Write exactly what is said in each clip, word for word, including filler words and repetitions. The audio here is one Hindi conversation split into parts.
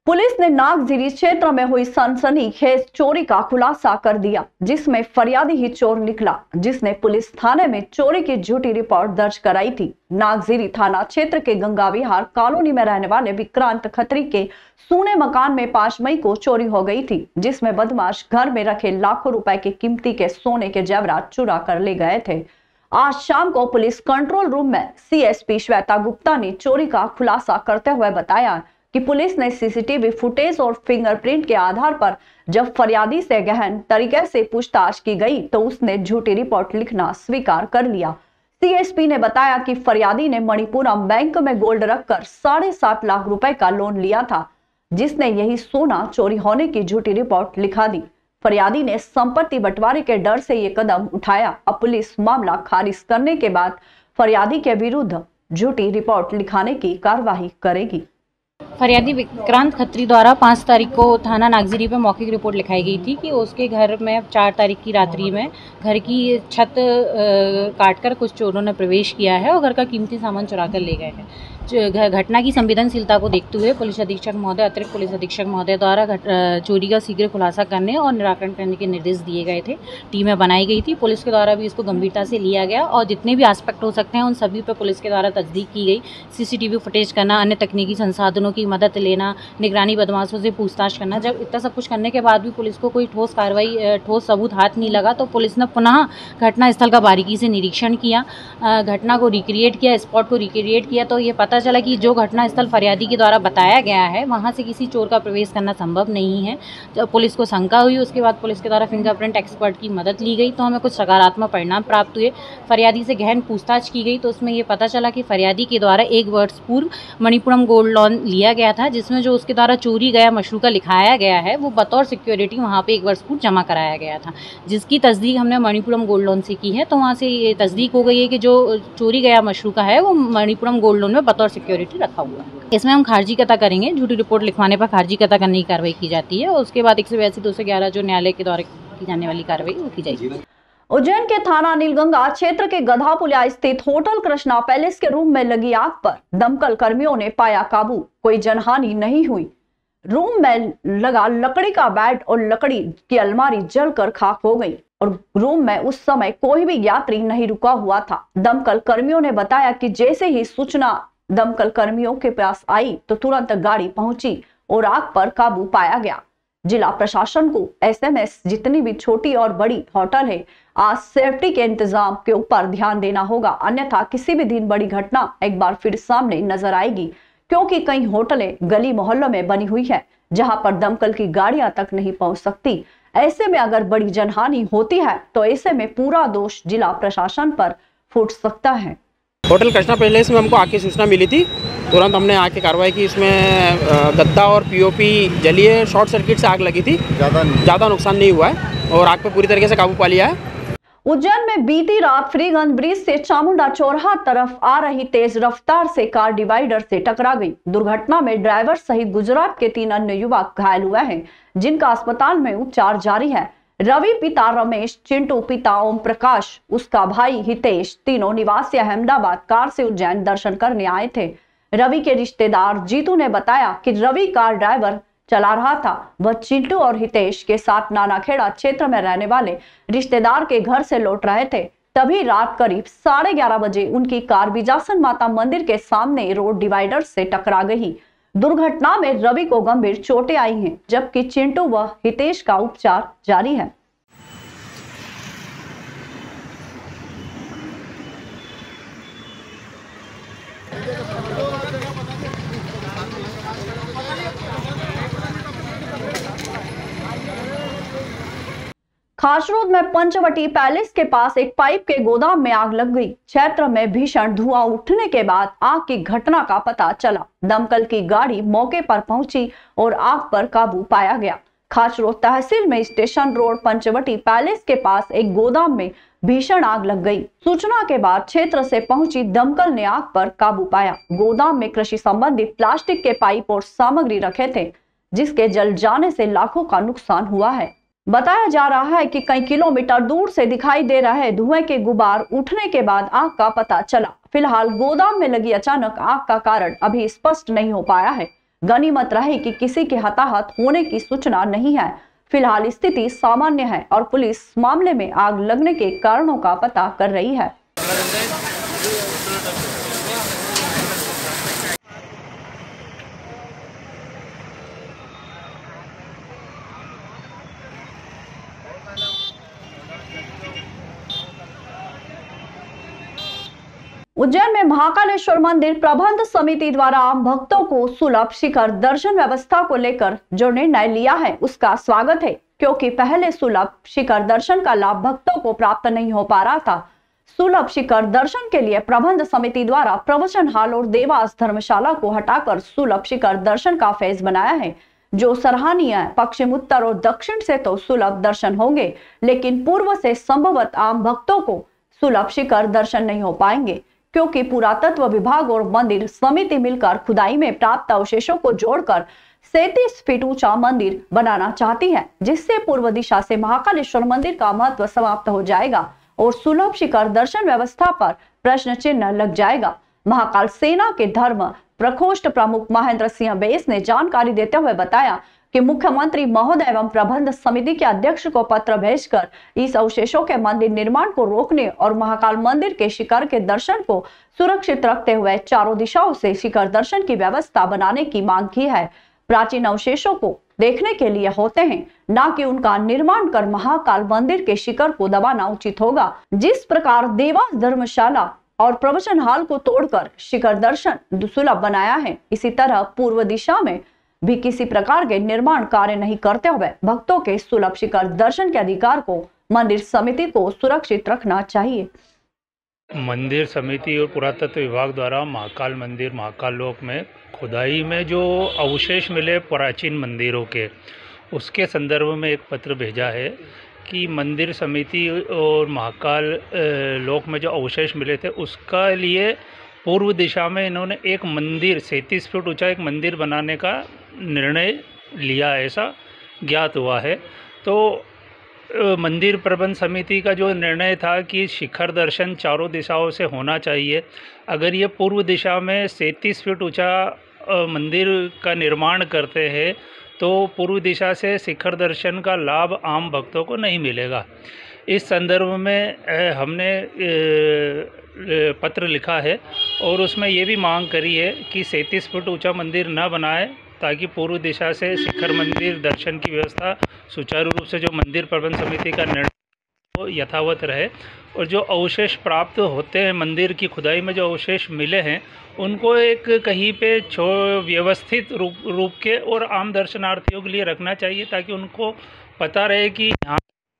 पुलिस ने नागझिरी क्षेत्र में हुई सनसनीखेज चोरी का खुलासा कर दिया, जिसमें फरियादी ही चोर निकला, जिसने पुलिस थाने में चोरी की झूठी रिपोर्ट दर्ज कराई थी। नागझिरी थाना क्षेत्र के गंगा विहार कॉलोनी में रहने वाले विक्रांत खत्री के सूने मकान में पांच मई को चोरी हो गई थी, जिसमें बदमाश घर में रखे लाखों रुपए के कीमती के सोने के जेवरात चुरा कर ले गए थे। आज शाम को पुलिस कंट्रोल रूम में सीएसपी श्वेता गुप्ता ने चोरी का खुलासा करते हुए बताया कि पुलिस ने सीसीटीवी फुटेज और फिंगरप्रिंट के आधार पर जब फरियादी से गहन तरीके से पूछताछ की गई तो उसने झूठी रिपोर्ट लिखना स्वीकार कर लिया। सीएसपी ने बताया कि फरियादी ने मणिपुरम बैंक में गोल्ड रखकर साढ़े सात लाख रुपए का लोन लिया था, जिसने यही सोना चोरी होने की झूठी रिपोर्ट लिखा दी। फरियादी ने संपत्ति बंटवारे के डर से ये कदम उठाया। अब पुलिस मामला खारिज करने के बाद फरियादी के विरुद्ध झूठी रिपोर्ट लिखाने की कार्रवाई करेगी। फरियादी विक्रांत खत्री द्वारा पाँच तारीख को थाना नागझिरी पे मौखिक रिपोर्ट लिखाई गई थी कि उसके घर में चार तारीख की रात्रि में घर की छत काटकर कुछ चोरों ने प्रवेश किया है और घर का कीमती सामान चुरा कर ले गए हैं। घटना की संवेदनशीलता को देखते हुए पुलिस अधीक्षक महोदय अतिरिक्त पुलिस अधीक्षक महोदय द्वारा चोरी का शीघ्र खुलासा करने और निराकरण करने के निर्देश दिए गए थे। टीमें बनाई गई थी, पुलिस के द्वारा भी इसको गंभीरता से लिया गया और जितने भी एस्पेक्ट हो सकते हैं उन सभी पर पुलिस के द्वारा तस्दीक की गई। सीसीटीवी फुटेज करना, अन्य तकनीकी संसाधनों की मदद लेना, निगरानी बदमाशों से पूछताछ करना। जब इतना सब कुछ करने के बाद भी पुलिस को कोई ठोस कार्रवाई ठोस सबूत हाथ नहीं लगा तो पुलिस ने पुनः घटना स्थल का बारीकी से निरीक्षण किया, घटना को रिक्रिएट किया, स्पॉट को रिक्रिएट किया तो ये पता चला कि जो घटना स्थल फरियादी के द्वारा बताया गया है वहां से किसी चोर का प्रवेश करना संभव नहीं है। जब पुलिस को शंका हुई उसके बाद पुलिस के द्वारा फिंगरप्रिंट एक्सपर्ट की मदद ली गई तो हमें कुछ सकारात्मक परिणाम प्राप्त हुए। फरियादी से गहन पूछताछ की गई तो उसमें ये पता चला कि फरियादी के द्वारा एक वर्ष पूर्व मणिपुरम गोल्ड लोन लिया गया था, जिसमें जो उसके द्वारा चोरी गया मशरूका लिखाया गया है वो बतौर सिक्योरिटी वहाँ पे एक वर्ष पूर्व जमा कराया गया था, जिसकी तस्दीक हमने मणिपुरम गोल्ड लोन से की है। तो वहाँ से ये तस्दीक हो गई है कि जो चोरी गया मशरूका है वो मणिपुरम गोल्ड लोन में बतौर सिक्योरिटी रखा हुआ है। इसमें हम खारिजी कता करेंगे, झूठी रिपोर्ट लिखवाने पर खारिजी कता करने की कार्रवाई की जाती है और उसके बाद एक सौ बयासी दो सौ ग्यारह जो न्यायालय के द्वारा की जाने वाली कार्रवाई वो की जाएगी। उज्जैन के थाना नीलगंगा क्षेत्र के गधापुलिया स्थित होटल कृष्णा पैलेस के रूम में लगी आग पर दमकल कर्मियों ने पाया काबू। कोई जनहानि नहीं हुई। रूम में लगा लकड़ी का बेड और लकड़ी की अलमारी जलकर खाक हो गई और रूम में उस समय कोई भी यात्री नहीं रुका हुआ था। दमकल कर्मियों ने बताया कि जैसे ही सूचना दमकल कर्मियों के पास आई तो तुरंत गाड़ी पहुंची और आग पर काबू पाया गया। जिला प्रशासन को एसएमएस जितनी भी छोटी और बड़ी होटल है, आज सेफ्टी के इंतजाम के ऊपर ध्यान देना होगा, अन्यथा किसी भी दिन बड़ी घटना एक बार फिर सामने नजर आएगी, क्योंकि कई होटलें गली मोहल्लों में बनी हुई है जहां पर दमकल की गाड़ियां तक नहीं पहुंच सकती। ऐसे में अगर बड़ी जनहानि होती है तो ऐसे में पूरा दोष जिला प्रशासन पर फूट सकता है। होटल कृष्णा पैलेस में हमको आके सूचना मिली थी, तुरंत हमने आके कार्रवाई की। इसमें गद्दा और पीओपी जली है, शॉर्ट सर्किट से आग लगी थी, ज़्यादा ज़्यादा नुकसान नहीं हुआ है और आग पे पूरी तरीके से काबू पा लिया है। उज्जैन में बीती रात फ्रीगंज ब्रिज से चामुंडा चौराहा तरफ आ रही तेज रफ्तार से कार डिवाइडर से टकरा गई। दुर्घटना में ड्राइवर सहित गुजरात के तीन अन्य युवक घायल हुए हैं, जिनका अस्पताल में उपचार जारी है। रवि पिता रमेश, चिंटू पिता ओम प्रकाश, उसका भाई हितेश, तीनों निवासी अहमदाबाद कार से उज्जैन दर्शन करने आए थे। रवि के रिश्तेदार जीतू ने बताया कि रवि कार ड्राइवर चला रहा था। वह चिंटू और हितेश के साथ नानाखेड़ा क्षेत्र में रहने वाले रिश्तेदार के घर से लौट रहे थे। तभी रात करीब साढ़े ग्यारह बजे उनकी कार बिजासन माता मंदिर के सामने रोड डिवाइडर से टकरा गई। दुर्घटना में रवि को गंभीर चोटें आई हैं, जबकि चिंटू व हितेश का उपचार जारी है। खासरोद में पंचवटी पैलेस के पास एक पाइप के गोदाम में आग लग गई। क्षेत्र में भीषण धुआं उठने के बाद आग की घटना का पता चला। दमकल की गाड़ी मौके पर पहुंची और आग पर काबू पाया गया। खासरोद तहसील में स्टेशन रोड पंचवटी पैलेस के पास एक गोदाम में भीषण आग लग गई। सूचना के बाद क्षेत्र से पहुंची दमकल ने आग पर काबू पाया। गोदाम में कृषि संबंधित प्लास्टिक के पाइप और सामग्री रखे थे, जिसके जल जाने से लाखों का नुकसान हुआ है। बताया जा रहा है कि कई किलोमीटर दूर से दिखाई दे रहे धुएं के गुबार उठने के बाद आग का पता चला। फिलहाल गोदाम में लगी अचानक आग का कारण अभी स्पष्ट नहीं हो पाया है। गनीमत रहे कि किसी के हताहत होने की सूचना नहीं है। फिलहाल स्थिति सामान्य है और पुलिस मामले में आग लगने के कारणों का पता कर रही है। उज्जैन में महाकालेश्वर मंदिर प्रबंध समिति द्वारा आम भक्तों को सुलभ शिखर दर्शन व्यवस्था को लेकर जो निर्णय लिया है उसका स्वागत है, क्योंकि पहले सुलभ शिखर दर्शन का लाभ भक्तों को प्राप्त नहीं हो पा रहा था। सुलभ शिखर दर्शन के लिए प्रबंध समिति द्वारा प्रवचन हॉल और देवास धर्मशाला को हटाकर सुलभ शिखर दर्शन का फेज बनाया है, जो सराहनीय है। पश्चिम, उत्तर और दक्षिण से तो सुलभ दर्शन होंगे, लेकिन पूर्व से संभवत आम भक्तों को सुलभ शिखर दर्शन नहीं हो पाएंगे, क्योंकि पुरातत्व विभाग और मंदिर समिति मिलकर खुदाई में प्राप्त अवशेषों को जोड़कर सैंतीस फीट ऊंचा मंदिर बनाना चाहती है, जिससे पूर्व दिशा से महाकालेश्वर मंदिर का महत्व समाप्त हो जाएगा और सुलभ शिखर दर्शन व्यवस्था पर प्रश्न चिन्ह लग जाएगा। महाकाल सेना के धर्म प्रकोष्ठ प्रमुख महेंद्र सिंह बेस ने जानकारी देते हुए बताया कि मुख्यमंत्री महोदय एवं प्रबंध समिति के अध्यक्ष को पत्र भेजकर इस अवशेषों के मंदिर निर्माण को रोकने और महाकाल मंदिर के शिखर के दर्शन को सुरक्षित रखते हुए चारों दिशाओं से शिखर दर्शन की व्यवस्था बनाने की मांग की है। प्राचीन अवशेषों को देखने के लिए होते हैं, न कि उनका निर्माण कर महाकाल मंदिर के शिखर को दबाना उचित होगा। जिस प्रकार देवास धर्मशाला और प्रवचन हॉल को तोड़कर शिखर दर्शन सुलभ बनाया है, इसी तरह पूर्व दिशा में भी किसी प्रकार के निर्माण कार्य नहीं करते हुए भक्तों के सुलभ शिखर दर्शन के अधिकार को मंदिर समिति को सुरक्षित रखना चाहिए। मंदिर समिति और पुरातत्व विभाग द्वारा महाकाल मंदिर महाकाल लोक में खुदाई में जो अवशेष मिले प्राचीन मंदिरों के, उसके संदर्भ में एक पत्र भेजा है कि मंदिर समिति और महाकाल लोक में जो अवशेष मिले थे उसका लिए पूर्व दिशा में इन्होंने एक मंदिर सैंतीस फीट ऊंचा एक मंदिर बनाने का निर्णय लिया, ऐसा ज्ञात हुआ है। तो मंदिर प्रबंध समिति का जो निर्णय था कि शिखर दर्शन चारों दिशाओं से होना चाहिए, अगर ये पूर्व दिशा में सैंतीस फीट ऊंचा मंदिर का निर्माण करते हैं तो पूर्व दिशा से शिखर दर्शन का लाभ आम भक्तों को नहीं मिलेगा। इस संदर्भ में हमने पत्र लिखा है और उसमें ये भी मांग करी है कि सैंतीस फीट ऊंचा मंदिर न बनाए, ताकि पूर्व दिशा से शिखर मंदिर दर्शन की व्यवस्था सुचारू रूप से जो मंदिर प्रबंध समिति का निर्णय वो यथावत रहे, और जो अवशेष प्राप्त होते हैं मंदिर की खुदाई में जो अवशेष मिले हैं उनको एक कहीं पे छो व्यवस्थित रूप रूप के और आम दर्शनार्थियों के लिए रखना चाहिए, ताकि उनको पता रहे कि यहाँ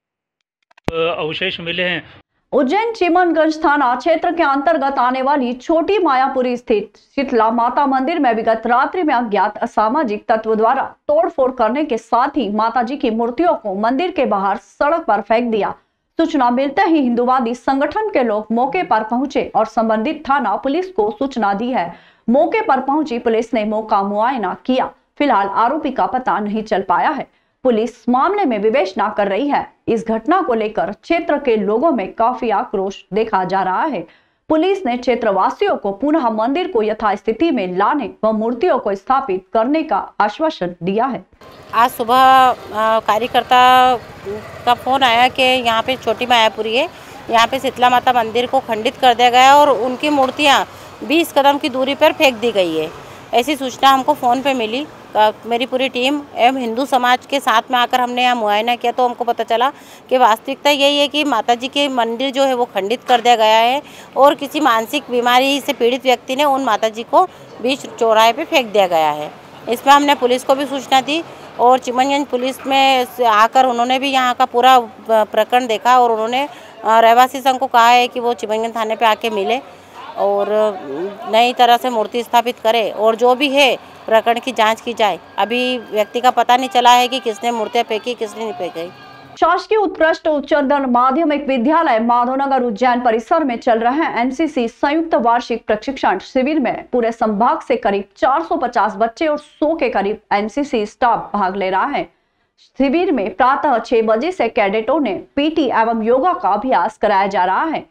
अवशेष मिले हैं। उज्जैन चिमनगंज थाना क्षेत्र के अंतर्गत आने वाली छोटी मायापुरी स्थित शीतला माता मंदिर में विगत रात्रि में अज्ञात असामाजिक तत्व द्वारा तोड़फोड़ करने के साथ ही माताजी की मूर्तियों को मंदिर के बाहर सड़क पर फेंक दिया। सूचना मिलते ही हिंदुवादी संगठन के लोग मौके पर पहुंचे और संबंधित थाना पुलिस को सूचना दी है। मौके पर पहुंची पुलिस ने मौका मुआयना किया। फिलहाल आरोपी का पता नहीं चल पाया है। पुलिस मामले में विवेचना कर रही है। इस घटना को लेकर क्षेत्र के लोगों में काफी आक्रोश देखा जा रहा है। पुलिस ने क्षेत्रवासियों को पुनः मंदिर को यथास्थिति में लाने व मूर्तियों को स्थापित करने का आश्वासन दिया है। आज सुबह कार्यकर्ता का फोन आया कि यहाँ पे छोटी मायापुरी है, यहाँ पे शीतला माता मंदिर को खंडित कर दिया गया और उनकी मूर्तियाँ बीस कदम की दूरी पर फेंक दी गई है। ऐसी सूचना हमको फ़ोन पे मिली। मेरी पूरी टीम एवं हिंदू समाज के साथ में आकर हमने यहाँ मुआयना किया तो हमको पता चला कि वास्तविकता यही है कि माताजी के मंदिर जो है वो खंडित कर दिया गया है और किसी मानसिक बीमारी से पीड़ित व्यक्ति ने उन माताजी को बीच चौराहे पे फेंक दिया गया है। इसमें हमने पुलिस को भी सूचना दी और चिमनगंज पुलिस में आकर उन्होंने भी यहाँ का पूरा प्रकरण देखा और उन्होंने रहवासी संघ को कहा है कि वो चिमनगंज थाने पर आके मिले और नई तरह से मूर्ति स्थापित करे और जो भी है प्रकरण की जांच की जाए। अभी व्यक्ति का पता नहीं चला है कि किसने मूर्तियां फेंकी किसने नहीं फेंकी। शासकीय उत्कृष्ट उच्चतर माध्यमिक विद्यालय माधवनगर उज्जैन परिसर में चल रहे एनसीसी संयुक्त वार्षिक प्रशिक्षण शिविर में पूरे संभाग से करीब चार सौ पचास बच्चे और सौ के करीब एनसीसी स्टाफ भाग ले रहा है। शिविर में प्रातः छह बजे से कैडेटों ने पीटी एवं योगा का अभ्यास कराया जा रहा है।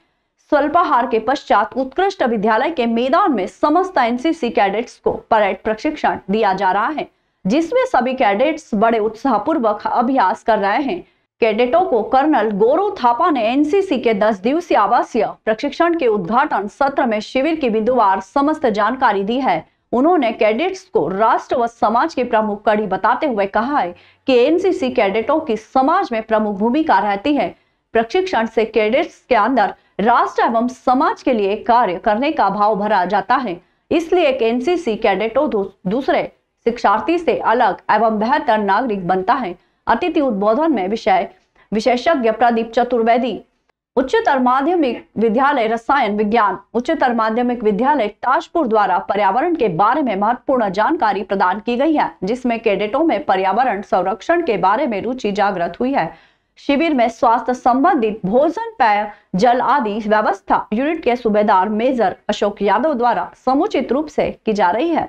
स्वल्पाहार के पश्चात उत्कृष्ट विद्यालय के मैदान में समस्त एनसीसी कैडेट्स को परेड प्रशिक्षण दिया जा रहा है, जिसमें सभी कैडेट्स बड़े उत्साहपूर्वक अभ्यास कर रहे हैं। कैडेटों को कर्नल गौरव थापा ने एनसीसी के दस दिवसीय आवासीय प्रशिक्षण के उद्घाटन सत्र में शिविर की बिंदुवार समस्त जानकारी दी है। उन्होंने कैडेट्स को राष्ट्र व समाज की प्रमुख कड़ी बताते हुए कहा है कि एनसीसी कैडेटों की समाज में प्रमुख भूमिका रहती है। प्रशिक्षण से कैडेट्स के अंदर राष्ट्र एवं समाज के लिए कार्य करने का भाव भरा जाता है। इसलिए एक एनसीसी कैडेटों दूसरे शिक्षार्थी से अलग एवं बेहतर नागरिक बनता है। अतिथि उद्बोधन में विषय विशेषज्ञ प्रदीप चतुर्वेदी, उच्चतर माध्यमिक विद्यालय रसायन विज्ञान, उच्चतर माध्यमिक विद्यालय ताजपुर द्वारा पर्यावरण के बारे में महत्वपूर्ण जानकारी प्रदान की गई है, जिसमें कैडेटों में पर्यावरण संरक्षण के बारे में रुचि जागृत हुई है। शिविर में स्वास्थ्य संबंधित भोजन, पेय जल आदि व्यवस्था यूनिट के सूबेदार मेजर अशोक यादव द्वारा समुचित रूप से की जा रही है।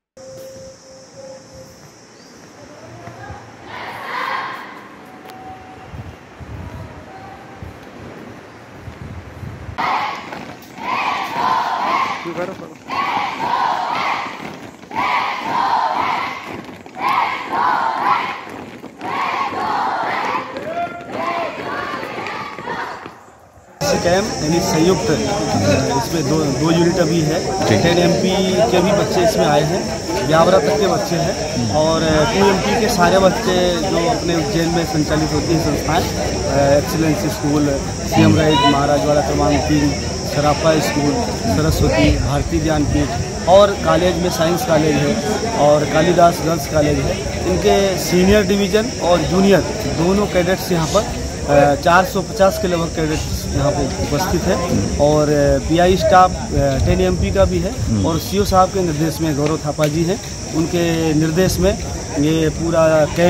कैम यानी संयुक्त, इसमें दो दो यूनिट अभी है। टेन एमपी के भी बच्चे इसमें आए हैं, ब्यावरा तक के बच्चे हैं और टू एमपी के सारे बच्चे जो अपने उज्जैन में संचालित होती हैं संस्थाएं, excellence school, CM rise, Maharajwada क्रमांक तीन, सराफा स्कूल, सरस्वती, भारतीय ज्ञानपीठ और कॉलेज में साइंस कॉलेज है और कालिदास गर्ल्स कॉलेज है। इनके सीनियर डिवीज़न और जूनियर दोनों कैडेट्स यहाँ पर चार सौ पचास के लगभग कैडेट्स यहाँ पे उपस्थित है और पीआई स्टाफ टेन एमपी का भी है और सीओ साहब के निर्देश में गौरव थापा जी हैं, उनके निर्देश में ये पूरा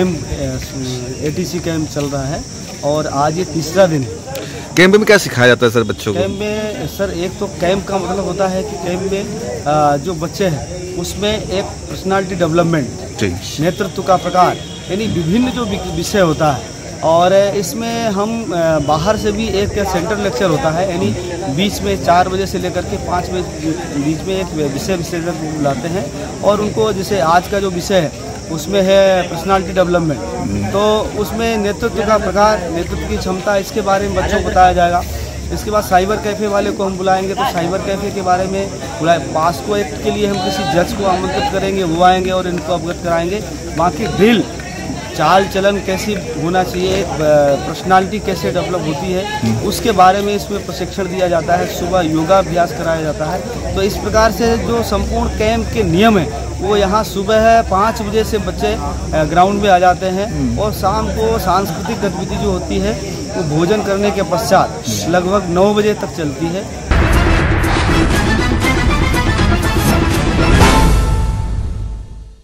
कैंप एटीसी कैंप चल रहा है और आज ये तीसरा दिन है। कैंप में क्या सिखाया जाता है सर बच्चों को? कैंप में सर एक तो कैंप का मतलब होता है कि कैंप में जो बच्चे हैं उसमें एक पर्सनालिटी डेवलपमेंट, नेतृत्व का प्रकार, यानी विभिन्न जो विषय होता है और इसमें हम बाहर से भी एक सेंटर लेक्चर होता है, यानी बीच में चार बजे से लेकर के पाँच बजे बीच में एक विषय विशेषज्ञ बुलाते हैं और उनको, जैसे आज का जो विषय है उसमें है पर्सनालिटी डेवलपमेंट, तो उसमें नेतृत्व का प्रकार, नेतृत्व की क्षमता, इसके बारे में बच्चों को बताया जाएगा। इसके बाद साइबर कैफ़े वाले को हम बुलाएंगे तो साइबर कैफ़े के बारे में बुलाए, पास्को एक्ट के लिए हम किसी जज को आमंत्रित करेंगे, वो आएंगे और इनको अवगत कराएंगे। बाकी ड्रिल, चाल चलन कैसी होना चाहिए, पर्सनालिटी कैसे डेवलप होती है, उसके बारे में इसमें प्रशिक्षण दिया जाता है। सुबह योगाभ्यास कराया जाता है। तो इस प्रकार से जो संपूर्ण कैंप के नियम है वो यहाँ सुबह पाँच बजे से बच्चे ग्राउंड में आ जाते हैं और शाम को सांस्कृतिक गतिविधि जो होती है वो भोजन करने के पश्चात लगभग नौ बजे तक चलती है